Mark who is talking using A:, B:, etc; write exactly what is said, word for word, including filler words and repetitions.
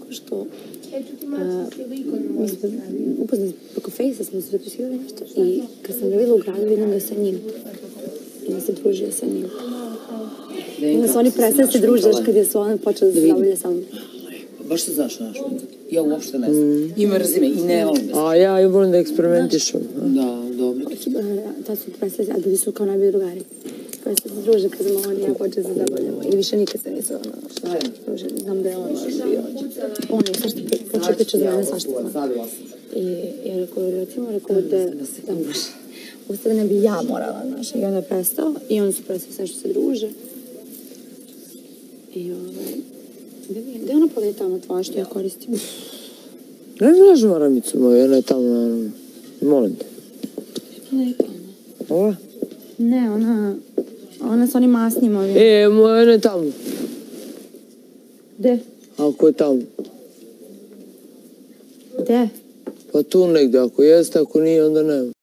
A: što mi smo upoznali preko Fejsa, smo se zapisivali nešto i kad sam ga videla u gradu vidim ga sa njim i da se družio sa njim. I onda su oni prestali se družili kad je su ona počela da se zabavlja sa mnom.
B: Baš se znaš naš, ja uopšte ne znam. I mrzi me, i ne volim da
C: A ja i volim da eksperimentišem.
B: Da, dobro.
A: Tad su prestali, a bili su kao najbolji drugari. Prestali se družili kad sam on i ja počela se zabavljamo. I više nikad se nisu ono, družili. Znam da je on bio. On je svašta počeo priča za mene svašta. I ja rekao, recimo, rekao da da može. Usta da ne bi ja morala, znaš. I onda je prestao i onda su prestali sve što se druže. I ovaj... Gde je ona pogleda tamo tvoja što ja koristim?
C: Ne znaš maramicu moju, ona je tamo, naravno. Molim te.
A: Pogleda tamo.
C: Ova?
A: Ne, ona... Ona sa onim masnim ovim.
C: E, moja ona je tamo.
A: Gde?
C: Ako je tamo.
A: Gde?
C: Pa tu negde, ako jeste, ako nije, onda nema.